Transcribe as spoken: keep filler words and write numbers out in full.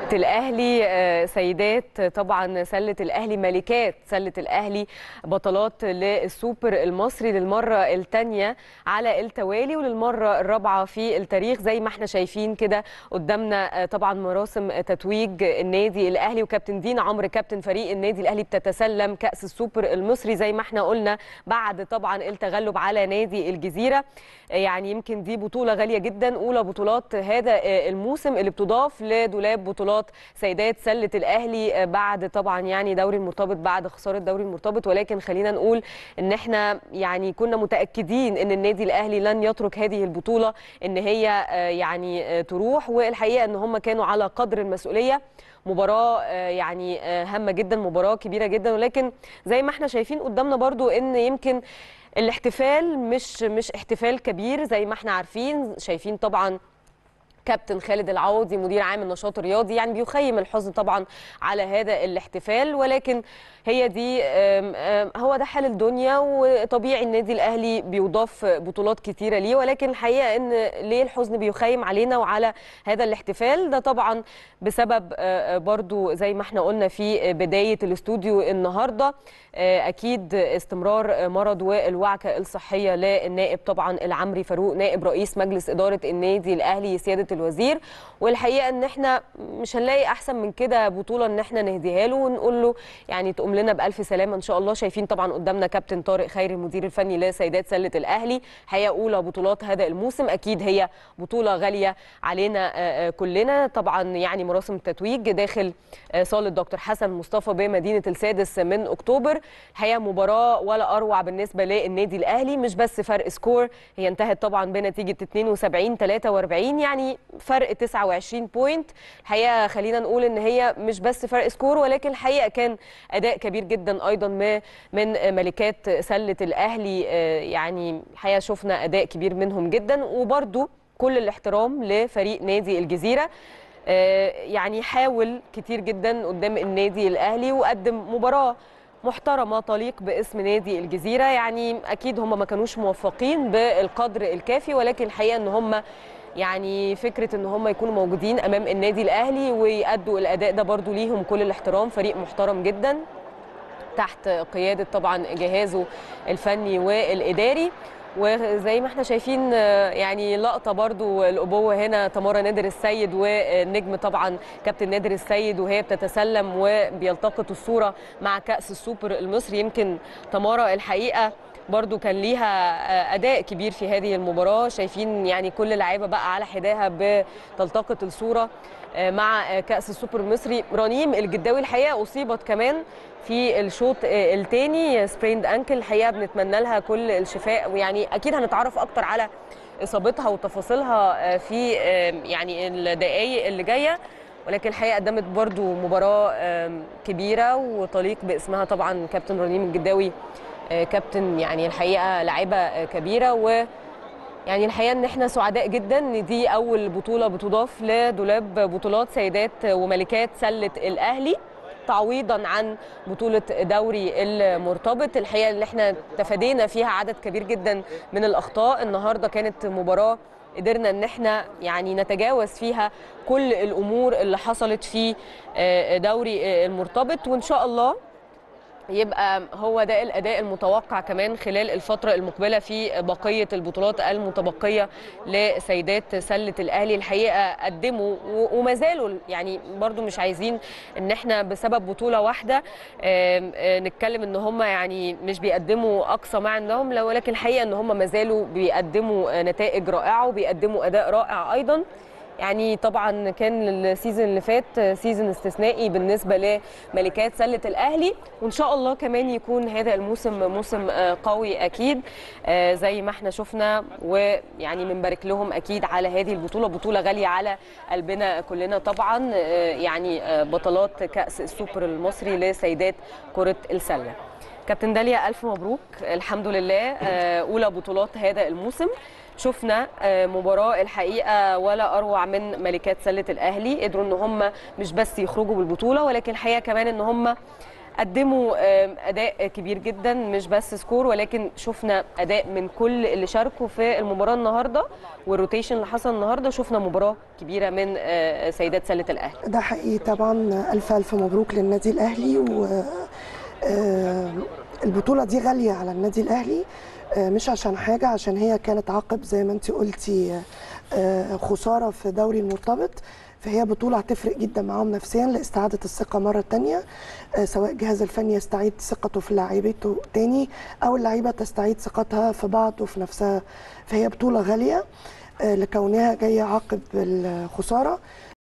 الأهلي سيدات طبعا سلة الأهلي ملكات سلة الأهلي بطلات للسوبر المصري للمرة الثانية على التوالي وللمرة الرابعة في التاريخ. زي ما احنا شايفين كده قدامنا طبعا مراسم تتويج النادي الأهلي، وكابتن دينا عمرو كابتن فريق النادي الأهلي بتتسلم كأس السوبر المصري زي ما احنا قلنا بعد طبعا التغلب على نادي الجزيرة. يعني يمكن دي بطولة غالية جدا، أولى بطولات هذا الموسم اللي بتضاف لدولاب بطولات سيدات سلة الأهلي بعد طبعا يعني دوري المرتبط، بعد خسارة دوري المرتبط. ولكن خلينا نقول ان احنا يعني كنا متأكدين ان النادي الأهلي لن يترك هذه البطولة ان هي يعني تروح، والحقيقة ان هم كانوا على قدر المسؤولية. مباراة يعني هامة جدا، مباراة كبيرة جدا، ولكن زي ما احنا شايفين قدامنا برضو ان يمكن الاحتفال مش مش احتفال كبير زي ما احنا عارفين. شايفين طبعا كابتن خالد العوضي مدير عام النشاط الرياضي يعني بيخيم الحزن طبعا على هذا الاحتفال، ولكن هي دي هو ده حال الدنيا، وطبيعي النادي الاهلي بيضاف بطولات كتيره ليه، ولكن الحقيقه ان ليه الحزن بيخيم علينا وعلى هذا الاحتفال ده طبعا بسبب برضو زي ما احنا قلنا في بدايه الاستوديو النهارده اكيد استمرار مرض والوعكه الصحيه للنائب طبعا العمري فاروق نائب رئيس مجلس اداره النادي الاهلي سياده الوزير. والحقيقه ان احنا مش هنلاقي احسن من كده بطوله ان احنا نهديها له ونقول له يعني تقوم لنا بالف سلامه ان شاء الله. شايفين طبعا قدامنا كابتن طارق خيري المدير الفني لسيدات سله الاهلي، حقيقه اولى بطولات هذا الموسم، اكيد هي بطوله غاليه علينا كلنا. طبعا يعني مراسم التتويج داخل صاله دكتور حسن مصطفى بمدينه السادس من اكتوبر. الحقيقه مباراه ولا اروع بالنسبه للنادي الاهلي، مش بس فرق سكور، هي انتهت طبعا بنتيجه اتنين وسبعين ثلاثة وأربعين يعني فرق تسعة وعشرين بوينت. الحقيقه خلينا نقول ان هي مش بس فرق سكور، ولكن الحقيقه كان اداء كبير جدا ايضا من ملكات سله الاهلي. يعني الحقيقه شفنا اداء كبير منهم جدا، وبرده كل الاحترام لفريق نادي الجزيره يعني حاول كتير جدا قدام النادي الاهلي وقدم مباراه محترمه تليق باسم نادي الجزيره. يعني اكيد هم ما كانوش موفقين بالقدر الكافي، ولكن الحقيقه ان هم يعني فكره ان هم يكونوا موجودين امام النادي الاهلي ويأدوا الاداء ده برضو ليهم كل الاحترام. فريق محترم جدا تحت قياده طبعا جهازه الفني والاداري، وزي ما احنا شايفين يعني لقطه برضو الابوه هنا تمارا نادر السيد والنجم طبعا كابتن نادر السيد وهي بتتسلم وبيلتقط الصوره مع كأس السوبر المصري. يمكن تمارا الحقيقه برضو كان ليها اداء كبير في هذه المباراه، شايفين يعني كل لاعيبه بقى على حداها بتلتقط الصوره مع كأس السوبر المصري. رنيم الجداوي الحقيقه اصيبت كمان في الشوط الثاني سبريند انكل، الحقيقه بنتمنى لها كل الشفاء، ويعني اكيد هنتعرف اكتر على اصابتها وتفاصيلها في يعني الدقائق اللي جايه. ولكن الحقيقه قدمت برضو مباراه كبيره وتليق باسمها طبعا. كابتن رنيم الجداوي كابتن يعني الحقيقه لاعبه كبيره، و يعني الحقيقه ان احنا سعداء جدا ان دي اول بطوله بتضاف لدولاب بطولات سيدات وملكات سله الاهلي تعويضا عن بطوله دوري المرتبط. الحقيقه اللي احنا تفادينا فيها عدد كبير جدا من الاخطاء. النهارده كانت مباراه قدرنا ان احنا يعني نتجاوز فيها كل الامور اللي حصلت في دوري المرتبط، وان شاء الله يبقى هو ده الاداء المتوقع كمان خلال الفتره المقبله في بقيه البطولات المتبقيه لسيدات سله الاهلي. الحقيقه قدموا وما زالوا يعني برضو مش عايزين ان احنا بسبب بطوله واحده نتكلم ان هم يعني مش بيقدموا اقصى ما عندهم، ولكن الحقيقه ان هم ما زالوا بيقدموا نتائج رائعه وبيقدموا اداء رائع ايضا. يعني طبعا كان السيزون اللي فات سيزون استثنائي بالنسبه لملكات سله الاهلي، وان شاء الله كمان يكون هذا الموسم موسم قوي اكيد زي ما احنا شفنا، ويعني بنبارك لهم اكيد على هذه البطوله، بطوله غاليه على قلبنا كلنا طبعا. يعني بطلات كاس السوبر المصري لسيدات كره السله. كابتن داليا الف مبروك، الحمد لله اولى بطولات هذا الموسم. شفنا مباراه الحقيقه ولا اروع من ملكات سله الاهلي، قدروا ان هم مش بس يخرجوا بالبطوله، ولكن الحقيقه كمان ان هم قدموا اداء كبير جدا، مش بس سكور ولكن شفنا اداء من كل اللي شاركوا في المباراه النهارده، والروتيشن اللي حصل النهارده شفنا مباراه كبيره من سيدات سله الاهلي. ده حقيقي طبعا. الف الف مبروك للنادي الاهلي، و البطوله دي غاليه على النادي الاهلي، مش عشان حاجه، عشان هي كانت عقب زي ما انت قلتي خساره في دوري المرتبط، فهي بطوله هتفرق جدا معاهم نفسيا لاستعاده الثقه مره ثانيه، سواء الجهاز الفني يستعيد ثقته في لاعيبته تاني او اللعيبه تستعيد ثقتها في بعض وفي نفسها. فهي بطوله غاليه لكونها جايه عقب الخساره.